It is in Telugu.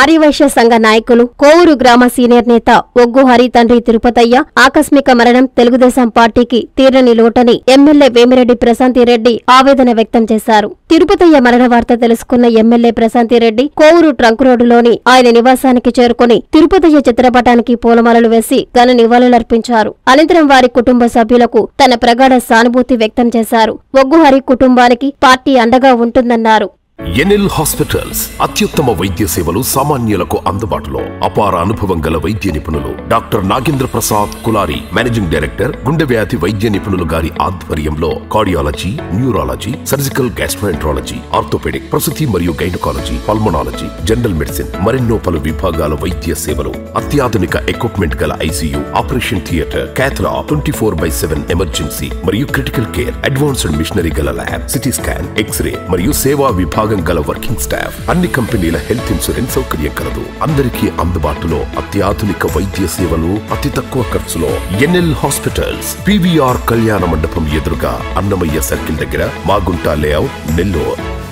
ఆర్యవైశ్య సంఘ నాయకులు కోవూరు గ్రామ సీనియర్ నేత ఒగ్గు హరి తండ్రి తిరుపతయ్య ఆకస్మిక మరణం తెలుగుదేశం పార్టీకి తీరని లోటని ఎమ్మెల్యే వేమిరెడ్డి ప్రశాంతిరెడ్డి ఆవేదన వ్యక్తం చేశారు. తిరుపతయ్య మరణ వార్త తెలుసుకున్న ఎమ్మెల్యే ప్రశాంతిరెడ్డి కోవూరు ట్రంక్ రోడ్డులోని ఆయన నివాసానికి చేరుకుని తిరుపతయ్య చిత్రపటానికి పూలమాలలు వేసి ఘన నివాళులర్పించారు. అనంతరం వారి కుటుంబ సభ్యులకు తన ప్రగాఢ సానుభూతి వ్యక్తం చేశారు. ఒగ్గు హరి కుటుంబానికి పార్టీ అండగా ఉంటుందన్నారు. ఎన్ఎల్ హాస్పిటల్స్ అత్యుత్తమ వైద్య సేవలు సామాన్యులకు అందుబాటులో. అపార అనుభవం గల వైద్య నిపుణులు doctor Nagendra Prasad Kulari managing director, గుండె వ్యాధి వైద్య నిపుణులు గారి ఆధ్వర్యంలో cardiology, neurology, surgical gastroenterology, orthopaedic, ప్రసూతి మరియు గైనకాలజీ, పల్మనాలజీ, జనరల్ మెడిసిన్ మరెన్నో పలు విభాగాల వైద్య సేవలు. అత్యాధునిక ఎక్విప్మెంట్ గల ICU, operation theatre, cath lab, 24/7 emergency మరియు క్రిటికల్ కేర్, అడ్వాన్స్డ్ మిషనరీ గల ల్యాబ్, సిటీ స్కాన్, ఎక్స్రే మరియు సేవా విభాగం గల వర్కింగ్ స్టాఫ్. అన్ని కంపెనీల హెల్త్ ఇన్సూరెన్స్ సౌకర్యం కలదు. అందరికీ అందుబాటులో అత్యాధునిక వైద్య సేవలు అతి తక్కువ ఖర్చులో. ఎన్ఎల్ హాస్పిటల్స్, పీవీఆర్ కళ్యాణ మండపం ఎదురుగా, అన్నమయ్య సర్కిల్ దగ్గర, మాగుంట లేఅవుట్, నెల్లూరు.